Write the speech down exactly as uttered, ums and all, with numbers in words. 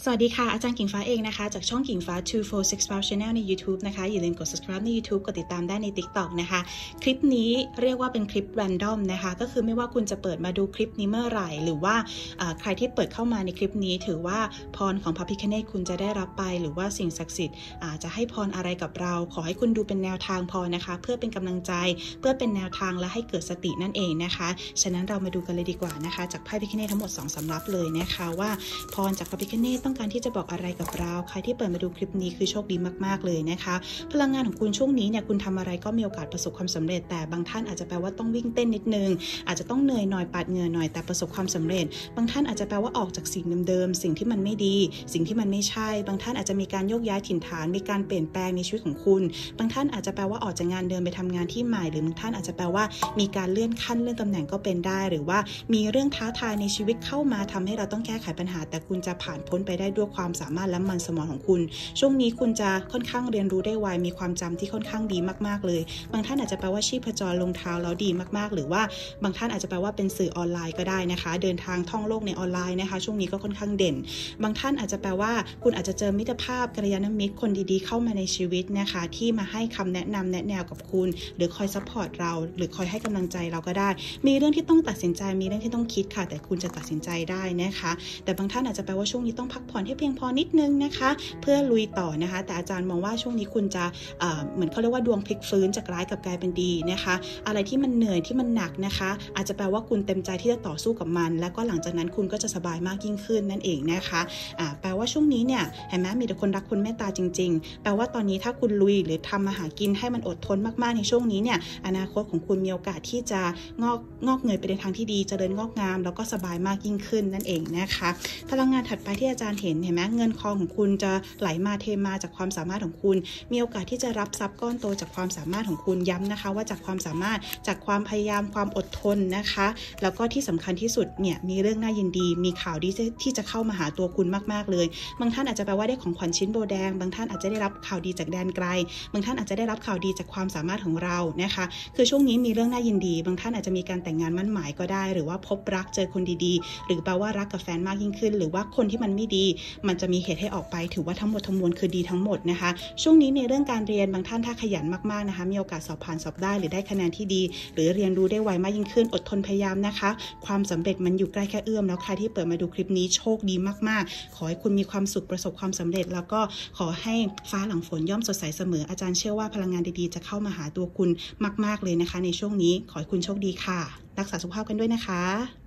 สวัสดีค่ะอาจารย์กิ่งฟ้าเองนะคะจากช่องกิ่งฟ้า two four six five Channel ใน YouTube นะคะอย่าลืมกด subscribe ใน YouTube กดติดตามได้ใน TikTok นะคะคลิปนี้เรียกว่าเป็นคลิป random นะคะก็คือไม่ว่าคุณจะเปิดมาดูคลิปนี้เมื่อไหร่หรือว่าใครที่เปิดเข้ามาในคลิปนี้ถือว่าพรของพระพิฆเนศคุณจะได้รับไปหรือว่าสิ่งศักดิ์สิทธิ์จะให้พรอะไรกับเราขอให้คุณดูเป็นแนวทางพอนะคะเพื่อเป็นกำลังใจเพื่อเป็นแนวทางและให้เกิดสตินั่นเองนะคะฉะนั้นเรามาดูกันเลยดีกว่านะคะจากไพ่พิฆเนศทั้งหมดสองสำรับเลยนะคะว่าพรจากพระพิฆเนศต้องการที่จะบอกอะไรกับเราใครที่เปิดมาดูคลิปนี้คือโชคดีมากๆเลยนะคะพลังงานของคุณช่วงนี้เนี่ยคุณทำอะไรก็มีโอกาสประสบความสำเร็จแต่บางท่านอาจจะแปลว่าต้องวิ่งเต้นนิดนึงอาจจะต้องเหนื่อยหน่อยปาดเหงื่อหน่อยแต่ประสบความสำเร็จบางท่านอาจจะแปลว่าออกจากสิ่งเดิมๆสิ่งที่มันไม่ดีสิ่งที่มันไม่ใช่บางท่านอาจจะมีการโยกย้ายถิ่นฐานมีการเปลี่ยนแปลงในชีวิตของคุณบางท่านอาจจะแปลว่าออกจากงานเดิมไปทำงานที่ใหม่หรือบางท่านอาจจะแปลว่ามีการเลื่อนขั้นเลื่อนตำแหน่งก็เป็นได้หรือว่ามีเรื่องท้าทายในชีวิตเข้ามาทำให้เราต้องแก้ไขปัญหาแต่คุณจะผ่านพ้นไปได้ด้วยความสามารถและมันสมองของคุณช่วงนี้คุณจะค่อนข้างเรียนรู้ได้ไวมีความจำที่ค่อนข้างดีมากๆเลยบางท่านอาจจะแปลว่าชีพจรลงเท้าแล้วดีมากๆหรือว่าบางท่านอาจจะแปลว่าเป็นสื่อออนไลน์ก็ได้นะคะเดินทางท่องโลกในออนไลน์นะคะช่วงนี้ก็ค่อนข้างเด่นบางท่านอาจจะแปลว่าคุณอาจจะเจอมิตรภาพกัลยาณมิตรคนดีๆเข้ามาในชีวิตนะคะที่มาให้คำแนะนำแนะแนวกับคุณหรือคอยซัพพอร์ตเราหรือคอยให้กำลังใจเราก็ได้มีเรื่องที่ต้องตัดสินใจมีเรื่องที่ต้องคิดค่ะแต่คุณจะตัดสินใจได้นะคะแต่บางท่านอาจจะแปลว่าช่วงนี้ต้องพักผ่อนให้เพียงพอนิดนึงนะคะเพื่อลุยต่อนะคะแต่อาจารย์มองว่าช่วงนี้คุณจะเอ่อเหมือนเขาเรียกว่าดวงพลิกฟื้นจากร้ายกลับกลายเป็นดีนะคะอะไรที่มันเหนื่อยที่มันหนักนะคะอาจจะแปลว่าคุณเต็มใจที่จะต่อสู้กับมันแล้วก็หลังจากนั้นคุณก็จะสบายมากยิ่งขึ้นนั่นเองนะคะอ่าแปลว่าช่วงนี้เนี่ยเห็นไหมมีแต่คนรักคุณเมตตาจริงๆแปลว่าตอนนี้ถ้าคุณลุยหรือทำมาหากินให้มันอดทนมากๆในช่วงนี้เนี่ยอนาคตของคุณมีโอกาสที่จะงอกงอกเงยไปในทางที่ดีเจริญงอกงามแล้วก็สบายมากยิ่งขึ้นนั่นเองนะคะพลังงานถัดไปที่อาจารย์เห็นเห็นไหมเงินคอของคุณจะไหลมาเทมาจากความสามารถของคุณมีโอกาสที่จะรับทรัพย์ก้อนโตจากความสามารถของคุณย้ำนะคะว่าจากความสามารถจากความพยายามความอดทนนะคะแล้วก็ที่สำคัญที่สุดเนี่ยมีเรื่องน่ายินดีมีข่าวดีที่จะเข้ามาหาตัวคุณมากๆเลยบางท่านอาจจะแปลว่าได้ของขวัญชิ้นโบแดงบางท่านอาจจะได้รับข่าวดีจากแดนไกลบางท่านอาจจะได้รับข่าวดีจากความสามารถของเรานะคะคือช่วงนี้มีเรื่องน่ายินดีบางท่านอาจจะมีการแต่งงานมั่นหมายก็ได้หรือว่าพบรักเจอคนดีๆหรือแปลว่ารักกับแฟนมากยิ่งขึ้นหรือว่าคนที่มันไม่ดีมันจะมีเหตุให้ออกไปถือว่าทั้งหมดทั้งมวลคือดีทั้งหมดนะคะช่วงนี้ในเรื่องการเรียนบางท่านถ้าขยันมากๆนะคะมีโอกาสสอบผ่านสอบได้หรือได้คะแนนที่ดีหรือเรียนรู้ได้ไวมากยิ่งขึ้นอดทนพยายามนะคะความสำเร็จมันอยู่ใกล้แค่เอื้อมแล้วใครที่เปิดมาดูคลิปนี้โชคดีมากๆขอให้คุณมีความสุขประสบความสำเร็จแล้วก็ขอให้ฟ้าหลังฝนย่อมสดใสเสมออาจารย์เชื่อว่าพลังงานดีๆจะเข้ามาหาตัวคุณมากๆเลยนะคะในช่วงนี้ขอให้คุณโชคดีค่ะรักษาสุขภาพกันด้วยนะคะ